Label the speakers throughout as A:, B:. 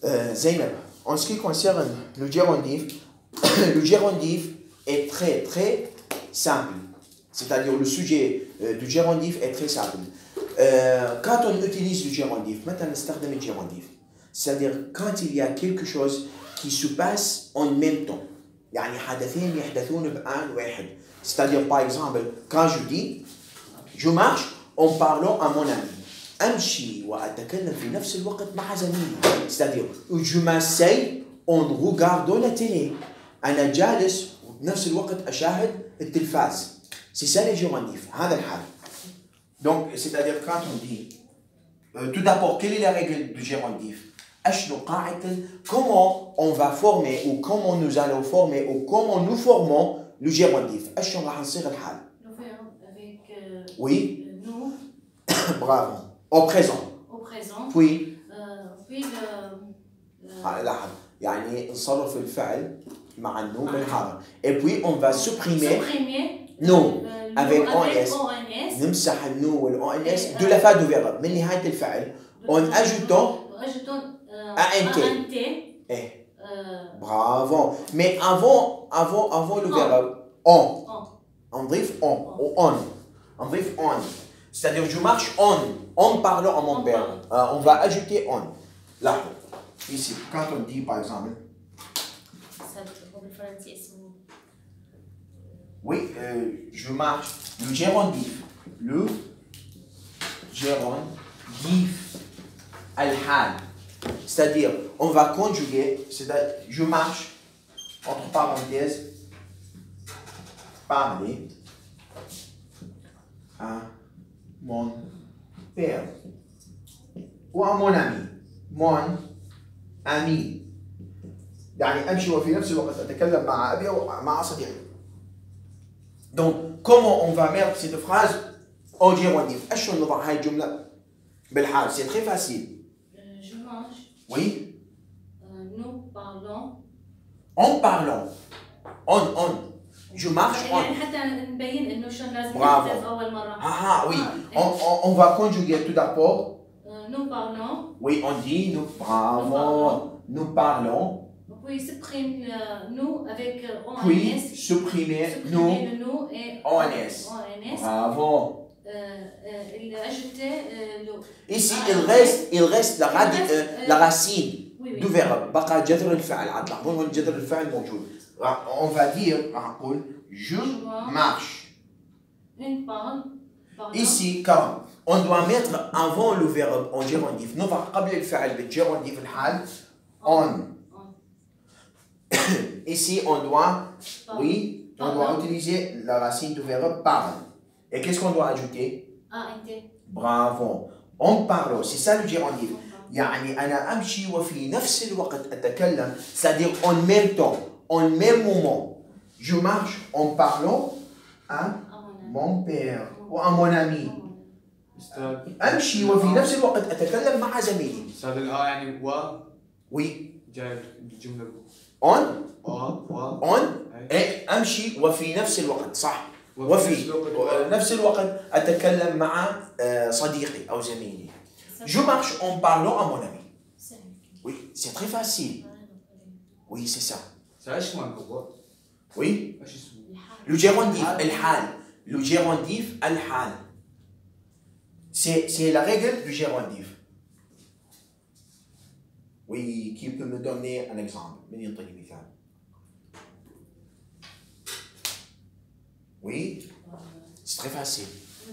A: Zainab, en ce qui concerne le gérondif, le gérondif est très simple. C'est-à-dire le sujet du gérondif est très simple. Quand on utilise le gérondif, maintenant نستخدم الجيرondif. C'est-à-dire quand il y a quelque chose qui se passe en même temps. يعني حدثين يحدثون بآن واحد. C'est-à-dire par exemple, quand je dis je marche en parlant à mon ami. أمشي وأتكلم في نفس الوقت مع زميلي. C'est-à-dire je m'assieds en regardant la télé. أنا جالس وبنفس الوقت أشاهد التلفاز. C'est ça les gérondifs, هذا الحال. Donc, c'est-à-dire quand on dit, tout d'abord, quelle est la règle du gérondif? Comment on va former ou comment nous allons former ou comment nous formons le gérondif? Nous
B: avec
A: oui.
B: Nous.
A: Bravo. Au présent.
B: Au présent.
A: Puis.
B: Puis
A: لاحظ يعني نصرف الفعل مع النو بالحرف. Et puis on va supprimer nous avec ONS. نمسح النو والONS de la fin du verbe من نهاية الفعل en ajoutant ANT. Eh. Bravo. Mais avant le verbe on. On drive on. On drive on. C'est-à-dire je marche en parlant à mon père. On va ajouter on. Là. Ici, quand on dit par exemple. Oui, je marche. Le gérondif. Le gérondif. Al-hal. C'est-à-dire, on va conjuguer. C'est-à-dire, je marche. Entre parenthèses. Parler. À mon père. Ou à mon ami. Mon ami. يعني أمشي وفي نفس الوقت أتكلم مع أبي ومع صديقي. Donc, comment on va mettre cette phrase en gérondif? أشو نضع هاي الجملة بالحال؟ C'est très facile.
B: Je mange.
A: Oui.
B: Nous parlons.
A: En parlant. On. Je marche on.
B: يعني حتى نبين إنه شو لازم
A: نحذف
B: أول مرة.
A: Oui. On va conjuguer tout d'abord.
B: Nous parlons.
A: Oui, on dit nous. Bravo. Nous parlons.
B: Puis supprime nous avec ONS.
A: Puis supprimer nous
B: le nous et
A: ONS. Bravo.
B: Ajouter le.
A: Ici, il reste la racine du verbe. بقى جذر الفعل. هتلاحظون هون جذر الفعل موجود. On va dire, نقول je marche. Ici, quand on doit mettre avant le verbe en gérondif. نضع قبل الفعل بالجيرondif الحال on. Ici, on doit utiliser la racine du verbe parle. Et qu'est-ce qu'on doit ajouter? Bravo. On parle, c'est ça le gérondif. يعني أنا أمشي وفي نفس الوقت أتكلم. C'est-à-dire en même temps, en même moment. Je marche en parlant à mon père ou à mon ami. أمشي وفي نفس الوقت أتكلم مع زميلي.
C: أستاذ يعني
A: Oui.
C: جاي الجملة
A: on أمشي وفي نفس الوقت صح. وفي نفس الوقت أتكلم مع صديقي أو زميلي. Je marche en parlant à mon ami. Oui, c'est très facile. Oui, c'est ça. Oui. Le gérondif الحال. Le gérondif الحال. C'est la règle du gérondif. Oui, qui peut me donner un exemple? من يعطيني مثال؟ Oui, c'est très facile.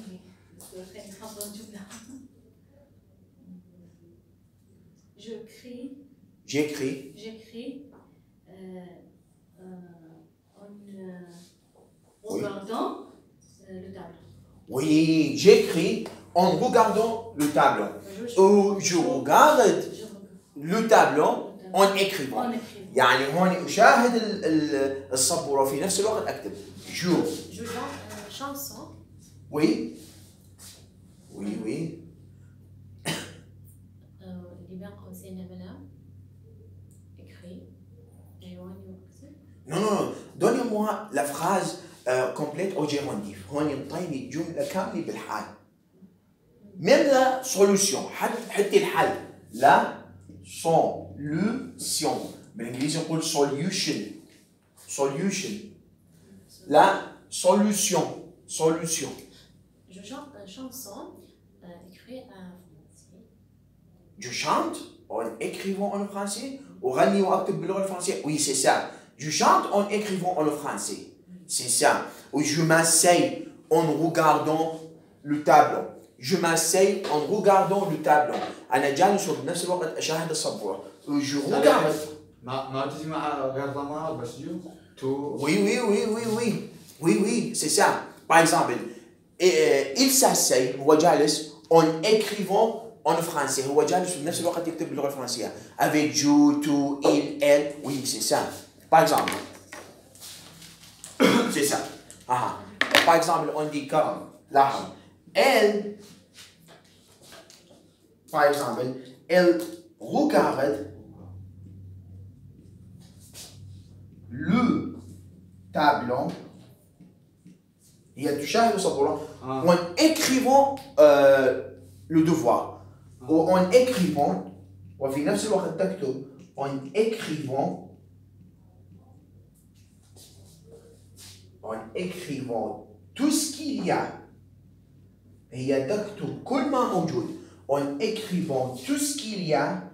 A: J'écris.
B: En regardant le tableau.
A: Oui, j'écris en regardant le tableau. Ou je regarde le tableau en écrivant. يعني هون أشاهد السبورة وفي نفس الوقت أكتب. Je
B: chanson.
A: Oui. Non. Donnez-moi la phrase complète au gérondif. هون ينطيني جملة كاملة بالحال. Même la solution. حتى الحل. لا solution. بالانجليزي نقول solution. Solution. La solution. Solution.
B: Je chante une chanson écrite en français.
A: Je chante en écrivant en français. أغني وأكتب باللغة الفرنسية. Oui, c'est ça. Je chante en écrivant en français. C'est ça. Ou je m'asseye en regardant le tableau. Je m'asseye en regardant le tableau. أنا جالس وبنفس الوقت أشاهد السبورة. Je regarde.
C: ما تجي مع غير ضمائر بس يو تو.
A: Oui, c'est ça. Par exemple, il s'asseye هو جالس en écrivant en français. هو جالس بنفس الوقت يكتب باللغة الفرنسية. Avec je, tu, il, elle. Oui, c'est ça. Par exemple. C'est ça. Par exemple, on dit comme là. Elle, par exemple, elle regarde le tableau. Il y a du chat en écrivant le devoir. Ou en écrivant, en écrivant tout ce qu'il y a. هي تكتب كل ما موجود. En écrivant tout ce qu'il y a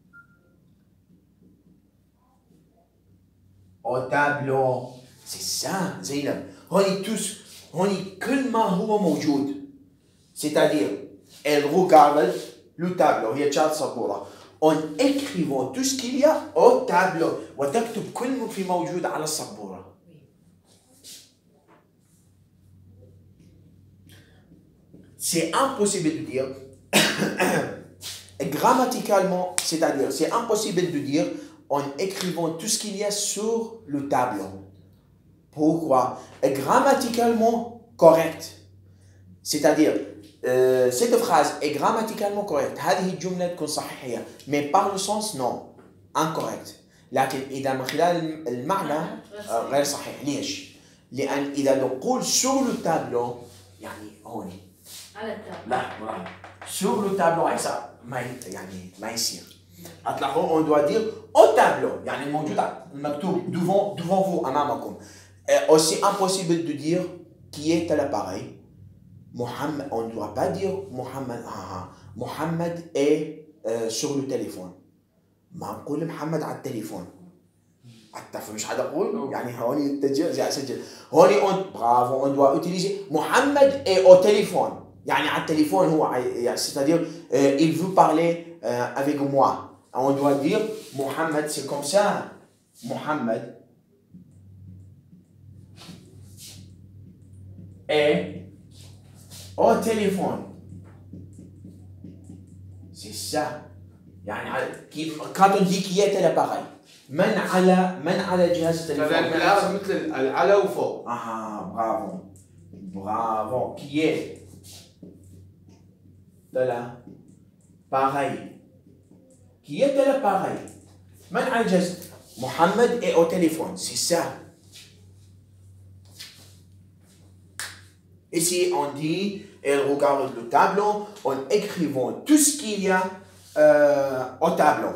A: au tableau. C'est ça, Zainab. هوني كل ما هو موجود. C'est-à-dire, elle regarde le tableau. هي تشاهد سبورة. En écrivant tout ce qu'il y a au tableau. وتكتب كل ما في موجود على السبورة. C'est impossible de dire, grammaticalement, c'est-à-dire, c'est impossible de dire en écrivant tout ce qu'il y a sur le tableau. Pourquoi? Grammaticalement correct. C'est-à-dire, cette phrase est grammaticalement correcte. هذه الجملة تكون صحيحة. Mais par le sens, non. Incorrect. لكن إذا من خلال المعنى غير صحيح. ليش؟ لأن إذا نقول sur le tableau يعني هون.
B: على التابلو.
A: لا sur le tableau ما يصير. هتلاحظوا on doit dire au tableau يعني الموجود المكتوب devant vous أمامكم. Aussi impossible de dire qui est à l'appareil. Mohamed, on ne doit pas dire Mohamed. Mohamed est sur le téléphone. ما نقول محمد على التليفون. حتى فمش حدا أقول يعني هوني التسجيل زي أسجل. هوني bravo on doit utiliser Mohamed est au téléphone. يعني على التليفون هو c'est-à-dire il veut parler avec moi. On doit dire Mohamed, c'est comme ça. Mohamed est au téléphone. C'est ça. يعني quand on dit qui est à l'appareil. من على جهاز التليفون.
C: يعني بالعربي مثل العلى وفوق.
A: Bravo. Qui est de l'appareil. Qui est de l'appareil. من على جهاز. Mohamed est au téléphone. C'est ça. Ici, on dit, elle regarde le tableau en écrivant tout ce qu'il y a au tableau.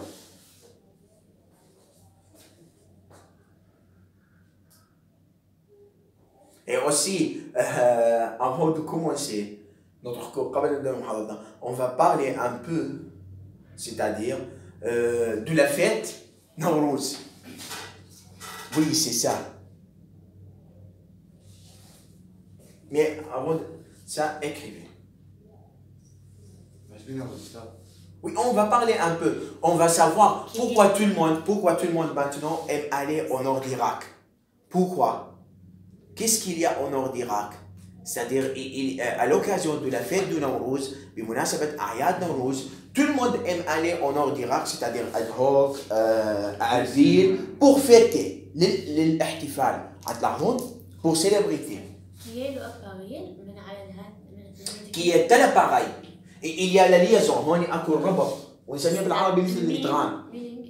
A: Et aussi, avant de commencer notre cours, on va parler un peu, c'est-à-dire de la fête Nowruz. Oui, c'est ça. Mais avant ça, écrivez. Oui, on va parler un peu. On va savoir pourquoi tout le monde maintenant aime aller au nord d'Irak. Pourquoi? Qu'est-ce qu'il y a au nord d'Irak? C'est-à-dire, à l'occasion de la fête de Nowruz, بمناسبة أعياد نوروز, tout le monde aime aller au nord d'Irak, c'est-à-dire à Dhok, à Arbil, pour fêter للاحتفال. هتلاحظون pour célébrer. Qui est tel appareil. Et il y a la liaison, هون اكو الربط ونسميه بالعربي مثل الادغام.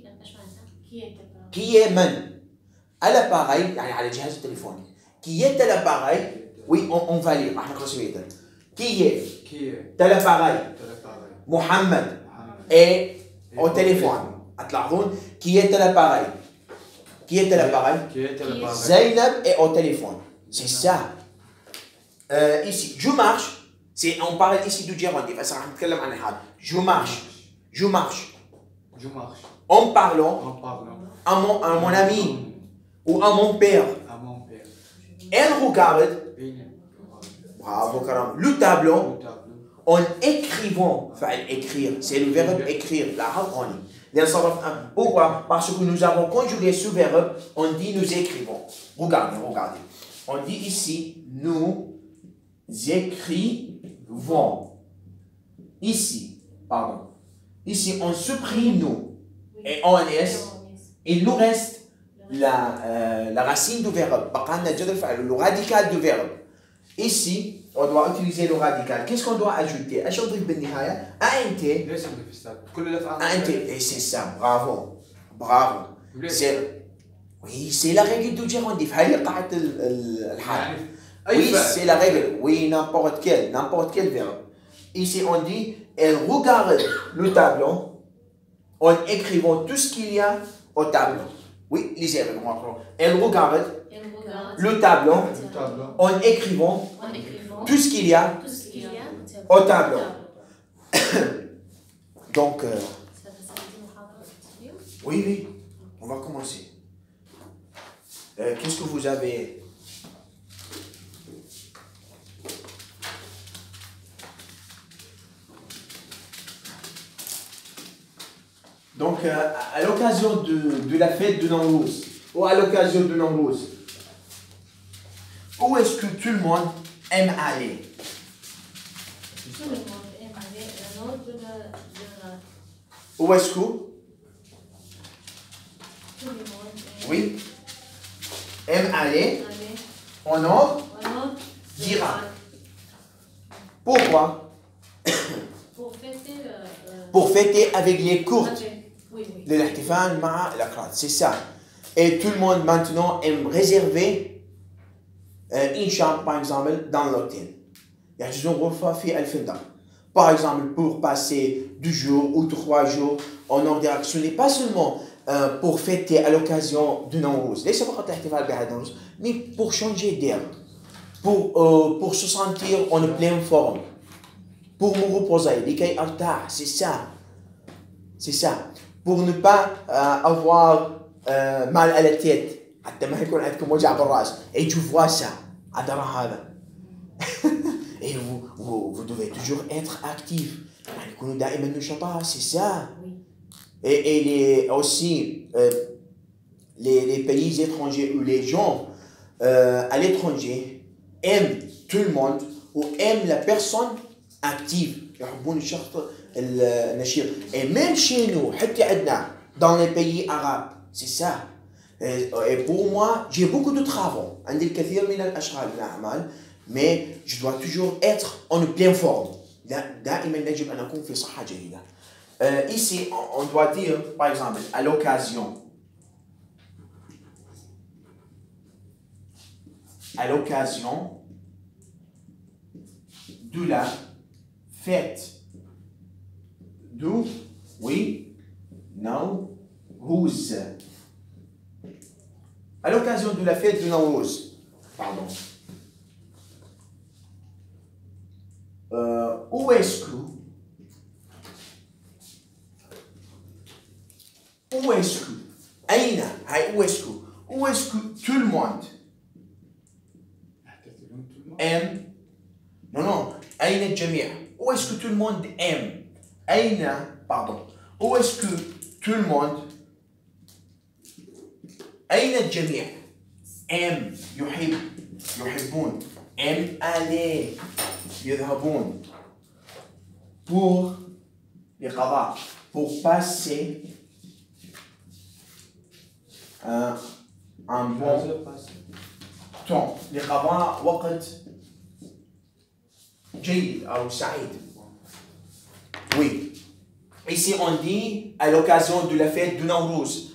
A: Qui est من à l'appareil يعني على جهاز التليفون. Qui est tel appareil. Oui, on va lire. Qui est tel appareil. Mohamed est au téléphone. هتلاحظون qui est à l'appareil. Qui est à l'appareil? Zainab est au téléphone. C'est ça. Ici, je marche. On parle ici du gérondif. Je marche. Je marche. En parlant à mon ami ou à mon père. Elle regarde. Bravo, Karam. Le tableau. En écrivant. Écrire. C'est le verbe écrire. La harmonie. Pourquoi? Parce que nous avons conjugué ce verbe, on dit nous écrivons. Regardez. On dit ici, nous écrivons. Ici, on supprime nous. Et on laisse. Il nous reste la racine du verbe. Le radical du verbe. Ici, on doit utiliser le radical. Qu'est-ce qu'on doit ajouter? Et c'est ça, bravo. Oui, c'est la règle du gérondif. Oui, c'est la règle. Oui, n'importe quel verbe. Ici, on dit, elle regarde le tableau en écrivant tout ce qu'il y a au tableau. Oui, lisez avec moi. Elle regarde le tableau en écrivant tout ce qu'il y a au tableau. Donc, oui, on va commencer. Qu'est-ce que vous avez? Donc, à l'occasion de la fête de Nowruz, ou à l'occasion de Nowruz, où est-ce que tout le monde aime aller?
B: Tout le monde aime aller au nord de la...
A: Où est-ce que?
B: Tout le monde
A: aime aller au nord d'Irak. Pourquoi? Pour fêter avec les Kurdes. للاحتفال مع الأكراد. C'est ça. Et tout le monde maintenant aime réserver une chambre, par exemple, dans l'hôtel. Par exemple, pour passer 2 jours ou 3 jours au nord d'Irak. Ce n'est pas seulement pour fêter à l'occasion de Nowruz, mais pour changer d'air, pour se sentir en pleine forme, pour me reposer, c'est ça. Pour ne pas avoir mal à la tête. Et tu vois ça. Et vous devez toujours être actif. C'est ça. Et aussi, les pays étrangers ou les gens à l'étranger aiment tout le monde ou aiment la personne active. Et même chez nous, dans les pays arabes, c'est ça. Et pour moi, j'ai beaucoup de travaux. Mais je dois toujours être en pleine forme. Ici, on doit dire, par exemple, à l'occasion de la fête Nowruz. À l'occasion de la fête de Nowruz. Pardon. Où est-ce que où est-ce que tout le monde aime? Non. أين الجميع? Où est-ce que tout le monde aime? Où est-ce que tout le monde أين الجميع aime يحبون aime aller يذهبون pour لقضاء pour passer un bon temps لقضاء وقت جيد أو سعيد. Oui. Ici, on dit à l'occasion de la fête de Nowruz,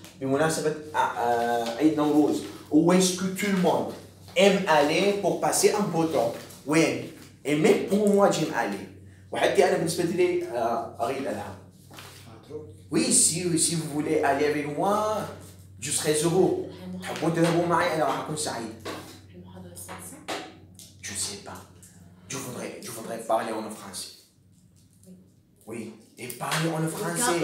A: où est-ce que tout le monde aime aller pour passer un beau temps? Oui. Et même pour moi, j'aime aller. وحتى أنا بالنسبة لي أريد ألعب. Oui, si vous voulez aller avec moi, je serai heureux. تحبون تذهبوا معي أنا راح أكون سعيد.
B: المحاضرة السادسة.
A: Je ne sais pas. Je voudrais parler en français. Oui, et parler en français.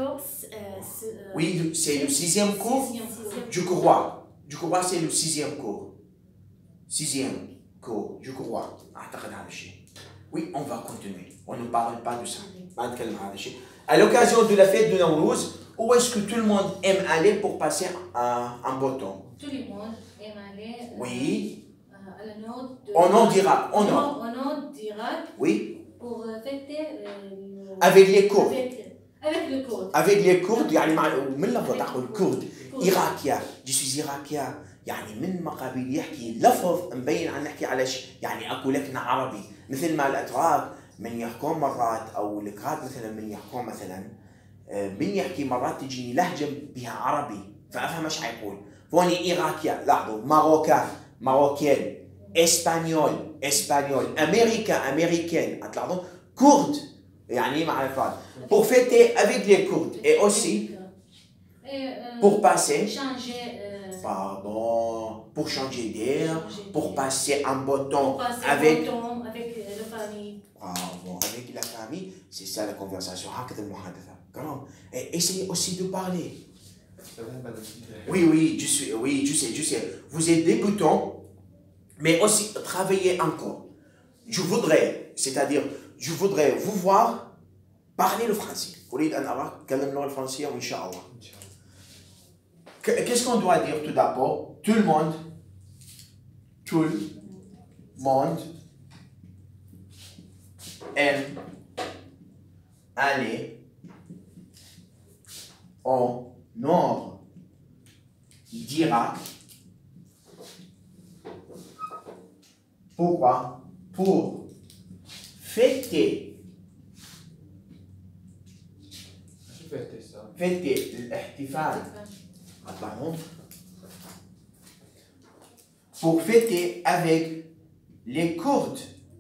A: Oui, c'est le 6e cours. Je crois. Je crois que c'est le 6e cours. 6e cours, je crois. أعتقد هذا الشيء. Oui, on va continuer. On ne parle pas de ça. ما نتكلم هذا الشيء. À l'occasion de la fête de Nowruz, où est-ce que tout le monde aime aller pour passer un beau temps?
B: Tout le monde aime aller.
A: Oui.
B: À la nord de.
A: Au nord d'Irak.
B: Au nord d'Irak.
A: Oui.
B: Pour fêter.
A: Avec les Kurdes.
B: Avec les Kurdes.
A: Avec les Kurdes, يعني من لفظ تقول كرد إيراكيا. Je suis إيراكيا. يعني من مقابل يحكي لفظ مبين عن نحكي على يعني أكو لكنة عربي مثل ما الأتراك من يحكون مرات أو الكراد مثلا من يحكون مثلا من يحكي مرات تجيني لهجة بها عربي فأفهم ايش حيقول. فوني إيراكيا لاحظوا ماروكين اسبانيول امريكان هتلاحظوا كرد يعني مع الكراد pour fêter avec les Kurdes et aussi pour passer pour changer d'air, pour passer un beau temps avec
B: la famille.
A: Bravo, avec la famille, c'est ça la conversation. Essayez aussi de parler. Oui, je sais. Vous êtes débutant, mais aussi travaillez encore. Je voudrais vous voir parler le français. Qu'est-ce qu'on doit dire tout d'abord? Tout le monde aime aller au nord d'Irak. Pourquoi? Pour fêter الاحتفال. Pour fêter avec les Kurdes.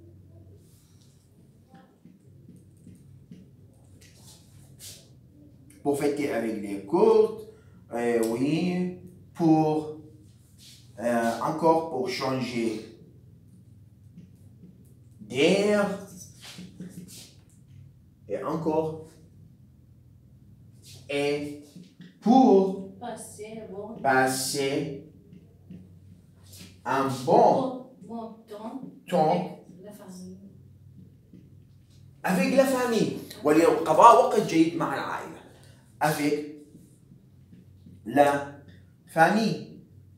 A: Pour fêter avec les Kurdes, oui, pour encore pour changer d'air et encore et pour passer un bon temps avec la famille ولقضاء وقت جيد مع العائلة avec la famille.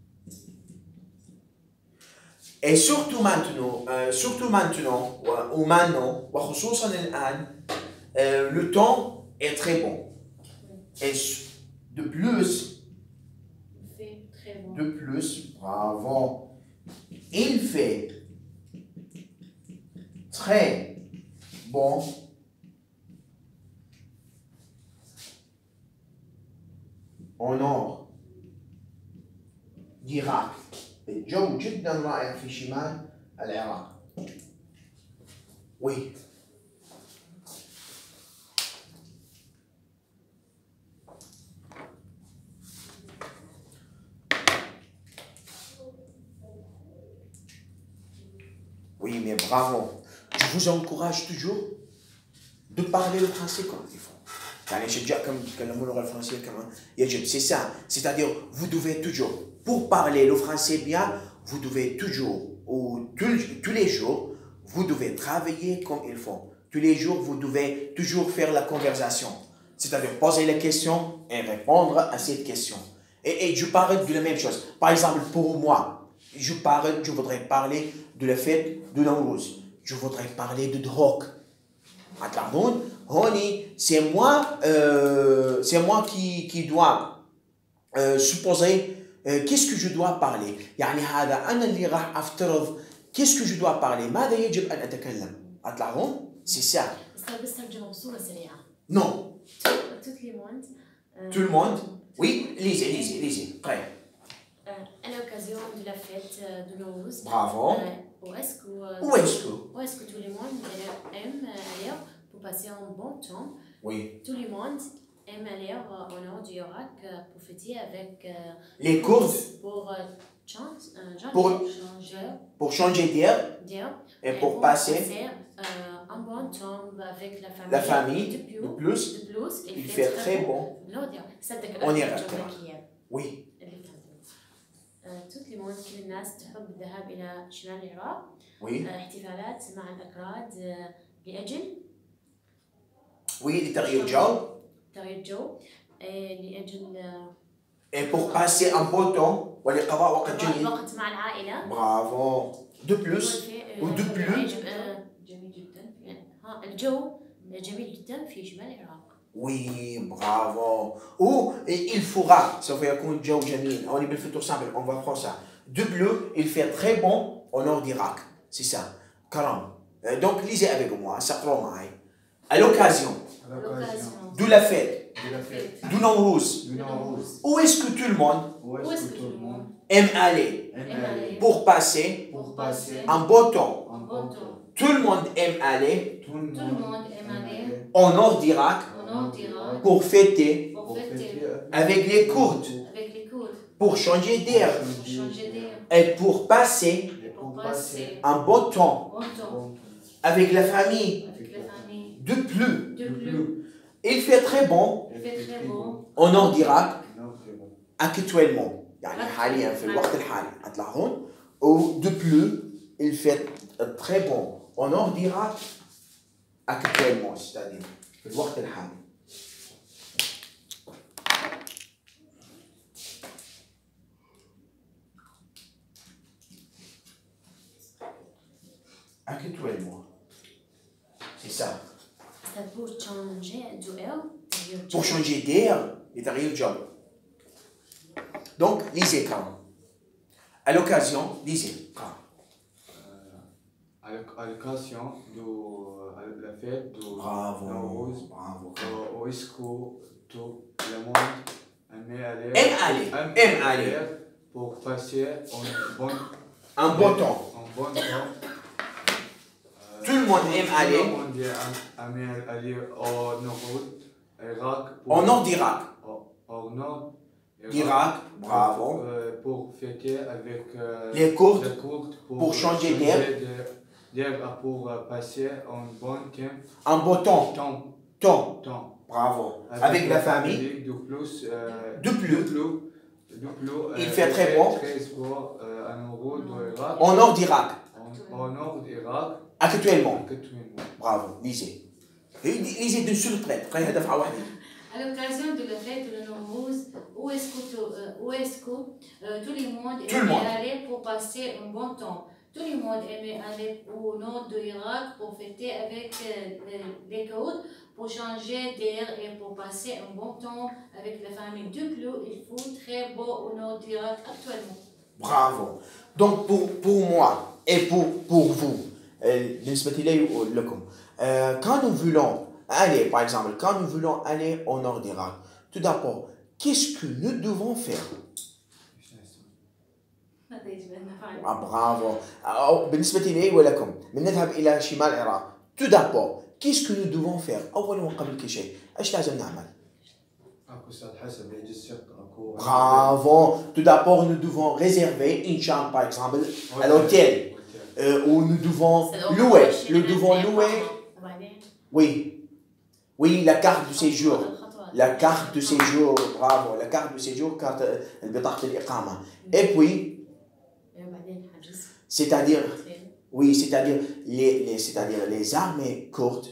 A: Et surtout maintenant وخصوصا الآن le temps est très bon. Et de plus, bravo, il fait très bon au nord d'Irak. الجو جدا رائع في شمال العراق. Oui. Oui, mais bravo. Je vous encourage toujours de parler le français comme il faut. C'est ça. C'est-à-dire, vous devez toujours, pour parler le français bien, vous devez toujours, ou tous les jours, vous devez travailler comme il faut. Tous les jours, vous devez toujours faire la conversation. C'est-à-dire, poser les questions et répondre à cette question. Et je parle de la même chose. Par exemple, pour moi, je voudrais parler de la fête de Nowruz. Je voudrais parler de drogue. C'est moi qui dois supposer qu'est-ce que je dois parler. يعني هذا أنا اللي راح أفترض qu'est-ce que je dois parler. ماذا يجب أن أتكلم. أطلعون؟ C'est ça.
B: بس ترجمة بصورة سريعة.
A: Non. Tout le monde. Oui, lisez. Prêt.
B: À l'occasion de la fête de Nowruz.
A: Bravo.
B: Où est-ce que tout le monde aime aller pour passer un bon temps?
A: Oui.
B: Tout le monde aime aller au nord du Irak pour fêter avec
A: Les Kurdes,
B: pour
A: Pour- changer d'air
B: d'air
A: et pour passer
B: un bon temps avec
A: la famille.
B: de
A: De plus,
B: plus
A: il fait très bon. On ira. Oui,
B: توت لي مود كل الناس تحب الذهاب إلى شمال العراق
A: oui,
B: احتفالات مع الأكراد لأجل
A: oui, لتغيير جو
B: تغيير الجو لأجل
A: et pour passer un beau temps ولقضاء وقت
B: قضاء
A: جيد.
B: الوقت مع العائلة.
A: Bravo. De plus, ou de plus,
B: جميل جدا الجو جميل جدا في شمال العراق.
A: oui, bravo. Ou il fera, سوف يكون جو جميل. On est بالفطور simple, on va prendre ça. De bleu, il fait très bon au nord d'Irak. C'est ça. Karam. Donc lisez avec moi, ça prend معي. À l'occasion de la fête, du Nowruz, où est-ce que tout le monde aime aller pour passer un beau temps? Tout le monde aime aller au nord d'Irak pour fêter avec les Kurdes, pour changer d'air et pour passer un beau temps avec la famille. De plus, il fait très bon au nord d'Irak actuellement. يعني حاليا في الوقت الحالي هتلاحظون. Ou de plus, il fait très bon au nord d'Irak actuellement, c'est-à-dire في الوقت الحالي. Actuellement. C'est ça.
B: pour changer d'air.
A: Pour changer d'air et تغيير جو. Donc, lisez quand. À l'occasion, lisez quand.
C: À l'occasion de la fête de
A: Bravo.
C: Nowruz,
A: Bravo.
C: où est-ce que tout le monde aime aller pour passer
A: Un bon temps. Tout le monde aime aller
C: au nord d'Irak.
A: Au nord d'Irak.
C: Au nord
A: d'Irak, bravo.
C: Pour fêter avec
A: les Kurdes pour changer d'air.
C: Pour passer un bon temps.
A: Un beau temps.
C: Temps.
A: Bravo. Avec la famille.
C: De plus.
A: Il fait très bon. Au nord d'Irak. Actuellement. Bravo. Lisez. Lisez d'une seule traite.
B: À l'occasion de la fête de Nowruz, où est-ce que tout le monde aimait aller pour passer un bon temps? Tout le monde aimait aller au nord de l'Irak pour fêter avec les Kurdes, pour changer d'air et pour passer un bon temps avec la famille. De plus, il fait très beau au nord de l'Irak actuellement.
A: Bravo. Donc pour moi et pour vous, quand nous voulons aller, par exemple, quand nous voulons aller au nord d'Irak, tout d'abord, qu'est-ce que nous devons faire? bravo. بالنسبة لي ولكم من نذهب إلى شمال العراق. Tout d'abord, qu'est-ce que nous devons faire؟ أولا وقبل كل شيء، إيش لازم نعمل؟ Bravo. Tout d'abord, nous devons réserver une chambre, par exemple, à l'hôtel, où nous devons louer. Oui, la carte de séjour. La carte de séjour, bravo. La carte de séjour, carte البطاقة الإقامة. Et puis, c'est-à-dire les armées kurdes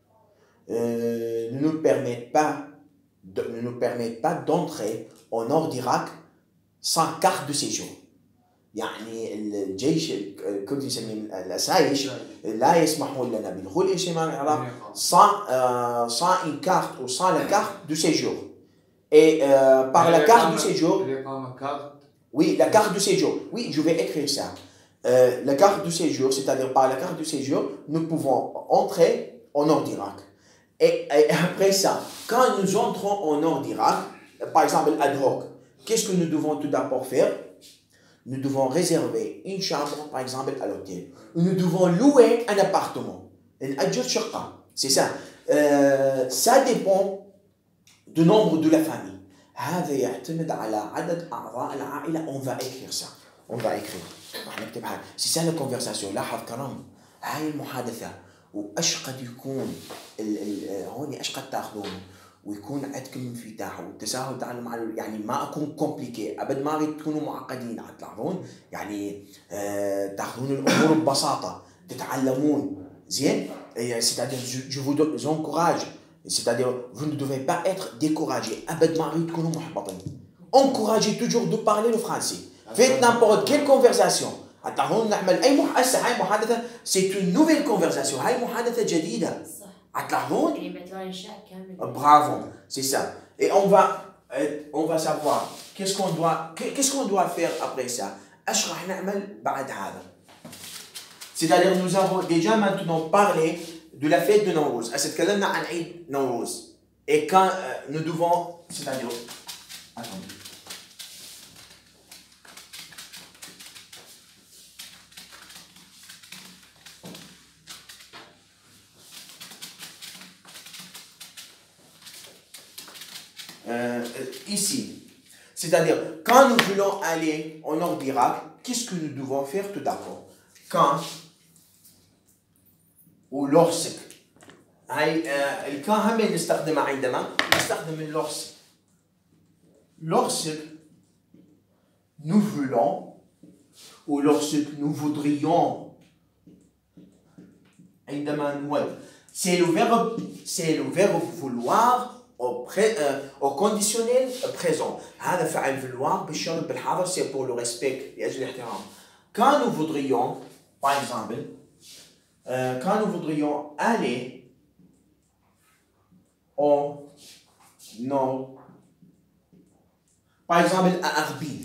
A: ne nous permettent pas d'entrer au nord d'Irak sans carte de séjour. يعني الجيش الكردي يسميه الأسايش لا يسمحون لنا بالدخول إلى شمال العراق sans une carte ou sans la carte de séjour. Et par la carte de séjour, oui, la carte de séjour, oui, je vais écrire ça. La carte de séjour, c'est-à-dire par la carte de séjour, nous pouvons entrer au nord d'Irak. Et après ça, quand nous entrons au nord d'Irak, par exemple ad hoc, qu'est-ce que nous devons tout d'abord faire? Nous devons réserver une chambre, par exemple, à l'hôtel. Nous devons louer un appartement. C'est ça. Ça dépend de nombre de la famille. هذا يعتمد على عدد أعضاء العائلة. On va écrire ça. On va écrire. راح نكتبها. C'est ça la conversation. لاحظ كرم. هاي المحادثة وإيش قد يكون هون إيش قد تأخذون ويكون عندكم انفتاح والتساهل تعلم مع يعني ما أكون كومبليكي أبد ما أريد تكونوا معقدين. تلاحظون يعني تأخذون الأمور ببساطة تتعلمون زين. c'est-à-dire je vous encourage. C'est-à-dire, vous ne devez pas être découragé. Encouragez toujours de parler le français. Faites n'importe quelle conversation. C'est une nouvelle conversation. Bravo, c'est ça. Et on va savoir qu'est-ce qu'on doit faire après ça. C'est-à-dire, nous avons déjà maintenant parlé de la fête de Nowruz. أتكلمنا عن عيد نوروز. Et quand nous devons, c'est-à-dire, attendez. Ici, c'est-à-dire, quand nous voulons aller en ordre d'Irak, qu'est-ce que nous devons faire tout d'abord? Quand ولورسك هاي الكان هم نستخدمها عندما نستخدم اللورسك. Lorsque nous voulons ou lorsque nous voudrions عندما نود. C'est le verbe vouloir au conditionnel présent. هذا فعل vouloir بالشرط بالحاضر. C'est pour le respect لأجل الاحترام. Quand nous voudrions, par exemple, quand nous voudrions aller au nord, par exemple à Arbil,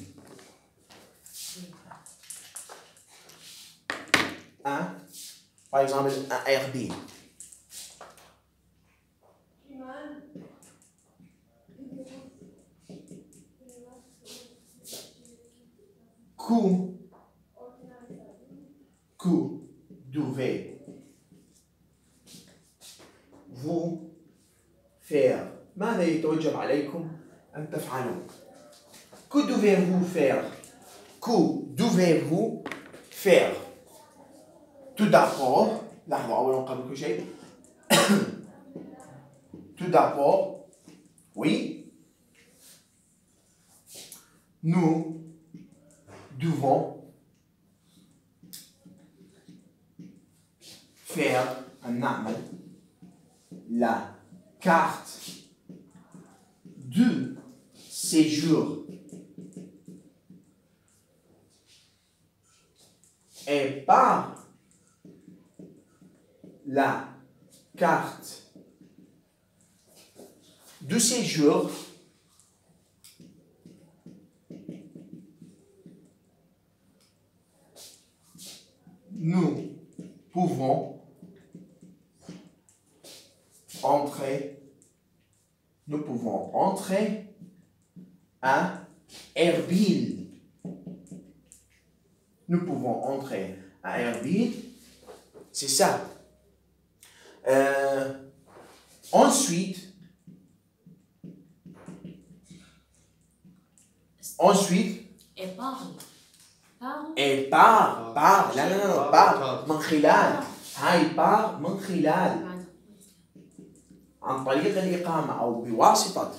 A: par exemple à Erbil, que devez-vous faire? ماذا يتوجب عليكم أن تفعلوا؟ Que devez-vous faire? Que devez-vous faire? Tout d'abord, لحظة أولا قبل كل شيء. Tout d'abord, oui, nous devons faire la carte de séjour et par la carte de séjour nous pouvons entrer à Erbil. Nous pouvons entrer à Erbil. C'est ça. Ensuite,
B: et parle.
A: لا parle من خلال هاي par من خلال عن طريق الإقامة أو بواسطة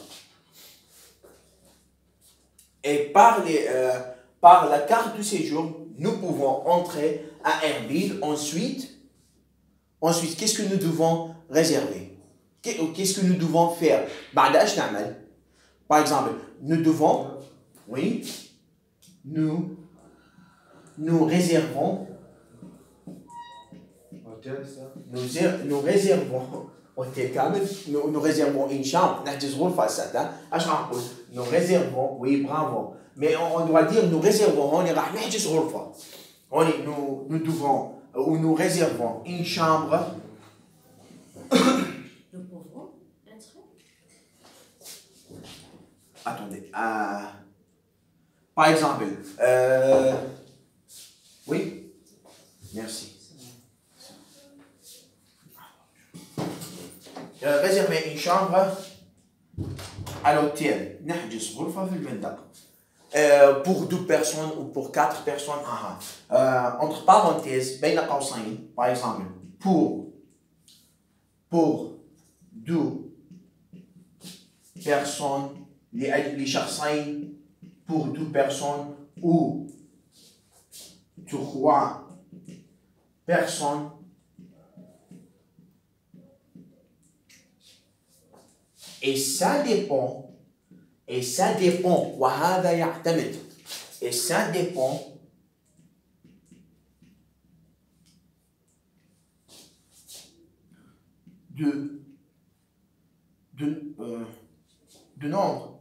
A: et par la carte de séjour nous pouvons entrer à Erbil. Ensuite qu'est-ce que nous devons réserver? Qu'est-ce que nous devons faire? بعد إيش نعمل? Par exemple nous devons nous réservons nous réservons hôtel كامل. nous réservons une chambre. نحجز غرفة سادة. ايش راح نقول؟ nous réservons. oui bravo. mais on doit dire nous réservons. هون راح نحجز غرفة. هون nous devons ou nous réservons une chambre.
B: Nous pouvons entrer.
A: Attendez. Par exemple, oui, merci. Réserver une chambre à l'hôtel. نحجز غرفة في المنطقة. Pour 2 personnes ou pour 4 personnes. Entre parenthèses, بين قوسين, par exemple, pour 2 personnes, لشخصين, pour 2 personnes ou 3 personnes. Et ça dépend, وهذا يعتمد, et ça dépend de nombre.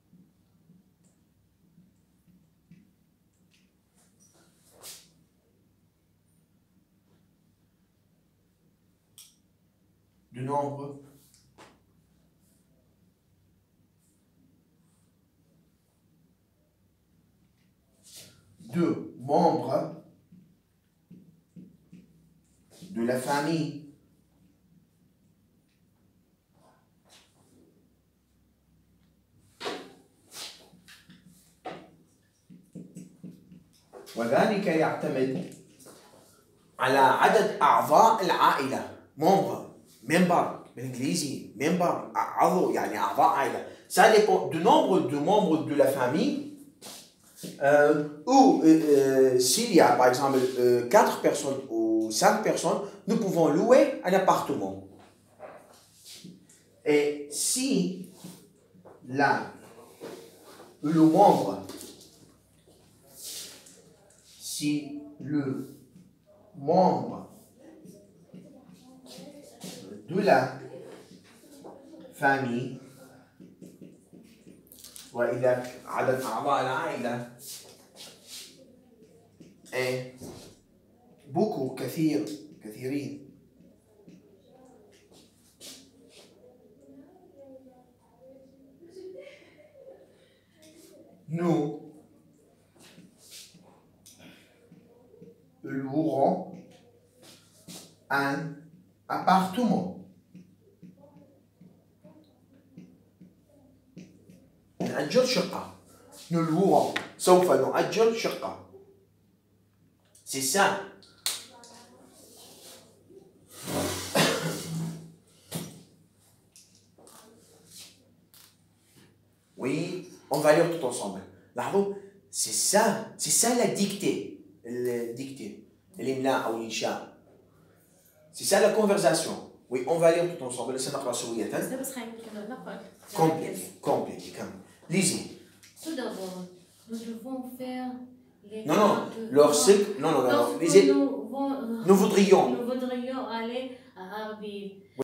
A: De nombre de membres de la famille وذلك يعتمد على عدد أعضاء العائلة. member بالإنجليزي member عضو يعني أعضاء عائلة. Ça dépend du nombre de membres de la famille. Ou s'il y a par exemple 4 personnes ou 5 personnes, nous pouvons louer un appartement. Et si le membre de la famille وإذا عدد أعضاء العائلة est beaucoup, كثيرين, nous louerons un appartement. نأجر شقة. Nous louerons. سوف نؤجر شقة. C'est ça. Oui, on va lire tout ensemble. C'est ça la dictée. الإملاء أو الإنشاء. C'est ça la conversation. Oui, on va lire tout ensemble. Laissez نقرأ سوية. Compliqué. Lisez.
B: Tout d'abord, nous devons faire les...
A: Non. Lisez. Nous voudrions
B: aller à Arbil.